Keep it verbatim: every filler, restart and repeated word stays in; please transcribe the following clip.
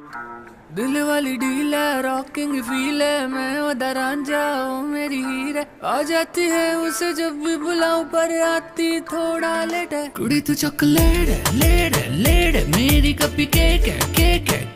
दिल वाली डील है, रॉकिंग फील है, मैं उधर रांझा हूँ मेरी हीर है। आ जाती है उसे जब भी बुलाऊं पर आती थोड़ा लेट है। कुड़ी तू चॉकलेट है, लेट है, लेट है, मेरी कपी केक है, केक है,